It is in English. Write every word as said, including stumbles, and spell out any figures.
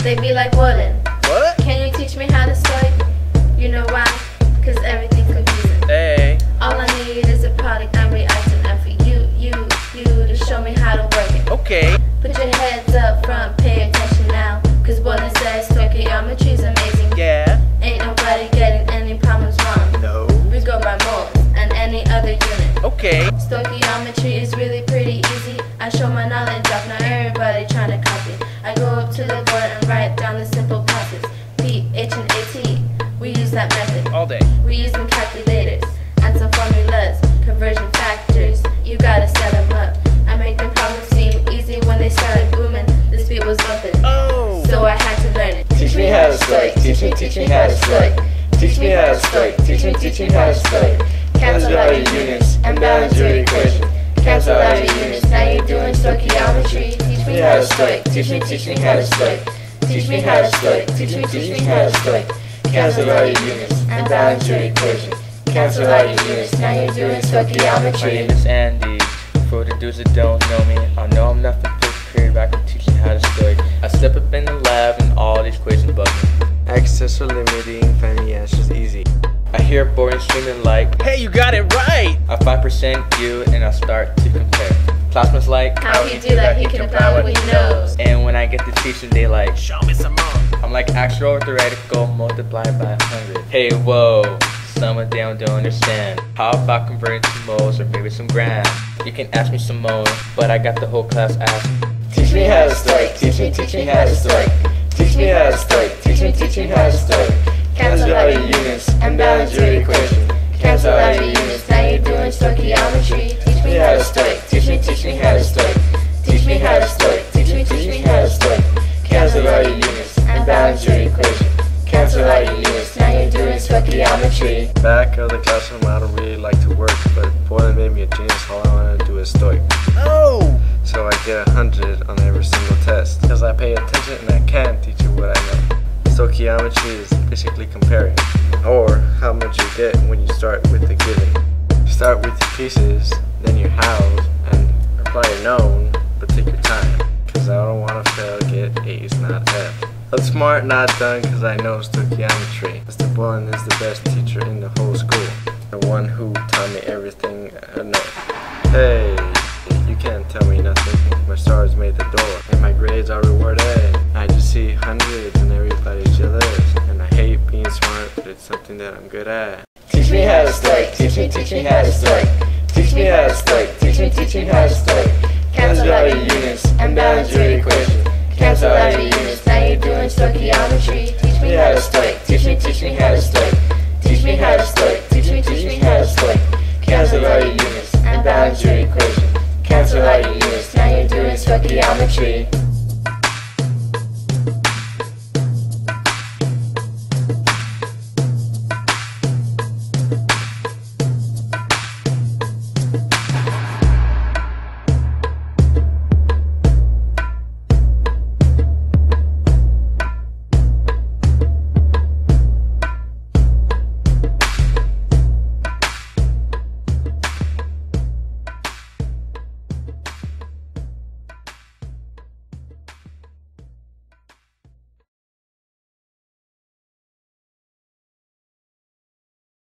They be like, Warden, What? can you teach me how to stoic? You know why? Cause everything's confusing. Hey. All I need is a product I'm reacting, and for you, you, you to show me how to work it. Okay. Put your heads up front, pay attention now. Cause Warden says stoichiometry's amazing. Yeah. Ain't nobody getting any problems wrong. No. We go by moles and any other unit. Okay. Stoichiometry is really pretty easy. I show my knowledge off, now everybody trying to copy. I go up to the board and write down the simple process. P, H, and A T. We use that method. All day. We use some calculators and some formulas, conversion factors. You gotta set them up. I make the problems seem easy when they started booming. The speed was bumping. Oh. So I had to learn it. Teach me how to stoic, teach me, teach me how to stoic. Teach me how to stoic, teach me, teach me how to stoic. Cancel out your units and balance your equation. Cancel out your units, now you're doing stoichiometry. Teach me how to stoic, teach me, teach me how to stoic. Teach me how to stoic, teach me, teach me how to stoic. Cancel out your units and balance your equation. Cancel out your units, now you're doing My name stoichiometry. is Andy. For the dudes that don't know me, I know I'm nothing fifth period, but I can teach you how to stoic. I step up in the lab and all these equations bug me. Access are limiting, finding answers easy. I hear boring screaming like, Hey, you got it right. I five percent you and I start to compare. Plasma's like, How he do that, he can apply what he knows. and when I get to teaching, they like, Show me some more. I'm like actual theoretical multiplied by one hundred. Hey, whoa, some of them don't understand. How about converting to moles or maybe some grams? You can ask me some more, but I got the whole class asking. Teach me how to stoic, teach me, teach me how to stoic. Teach me how to stoic, teach me, teach me how to stoic. Cancel out your units and balance your equation. Cancel out your units, now you're doing stoichiometry. Teach me how to stoic, teach me, teach me how to stoic. Teach me how to stoic, teach me, teach me how to stoic. Cancel out your units and balance your equation. Cancel out your units, now you're doing stoichiometry. Back of the classroom, I don't really like to work, but Portland made me a genius. All I want to do is stoic. Oh. So I get a hundred on every single test. Because I pay attention and I can teach you what I know. Stoichiometry is basically comparing, or how much you get when you start with the given. You start with your pieces, then your hows, and apply your known, but take your time. Because I don't want to fail, get A's, not F. I'm smart, not done, because I know stoichiometry. Mister Bullen is the best teacher in the whole school. The one who taught me everything I know. Hey, you can't tell me nothing. My stars made the door, and my grades are rewarded. I just see hundreds and everybody's jealous. And I hate being smart, but it's something that I'm good at. Teach me how to stoic, teach me, teach me how to stoic. Teach me how to stoic, teach me, teach me how to stoic. Cancel out your units and balance your equation. Cancel out your units, now you're doing stoichiometry. Teach me how to stoic, teach me, teach me how to stoic. Teach me how to stoic, teach me, teach me how to stoic. Cancel out your units and balance your equation. Cancel out your units, now you're doing stoichiometry.